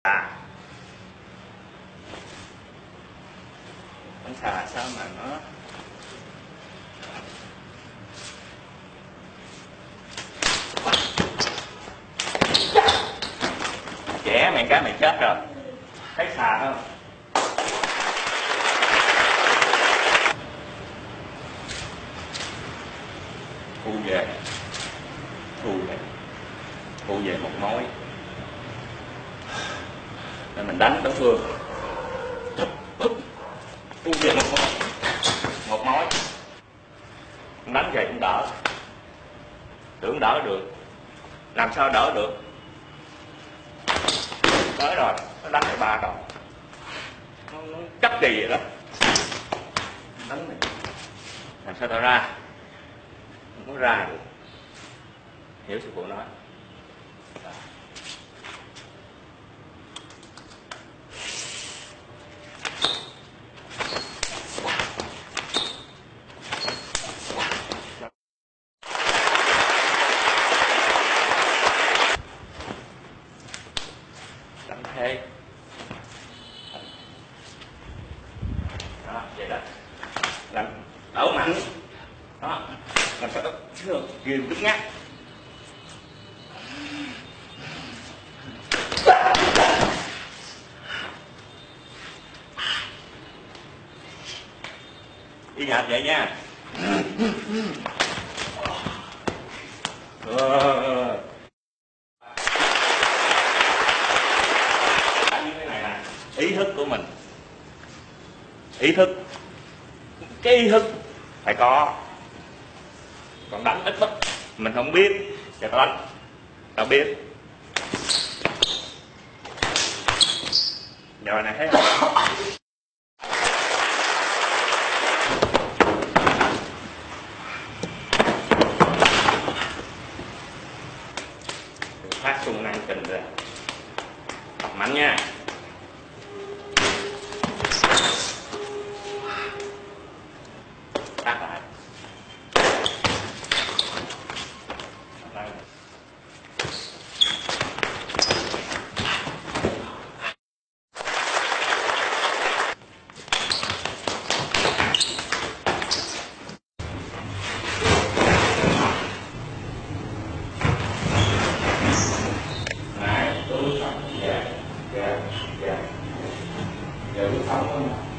Con xà sao mà nó chẻ mày cái mày chết rồi. Thấy xà không? Thu về, thu về một mối rồi mình đánh đối phương. Thu về một mối đánh về cũng đỡ, tưởng đỡ được, làm sao đỡ được. Tới rồi nó đánh lại ba rồi, nó chắc gì vậy đó. Đánh này làm sao tao ra, không có ra được. Hiểu sư phụ nói. Đánh thế đó, vậy đó, làm đỡ mạnh đó, làm sao đó ghim cứng ngắc. Đi nhạt vậy nha. Như thế này nè, ý thức của mình, ý thức, cái ý thức phải có. Còn đánh ít bất mình không biết, cho tao đánh tao biết. Giờ này thấy không? Phát xung năng kình ra, tập mạnh nha. Tắt lại. Này, tôi sống, dạ, dạ, dạ, tôi sống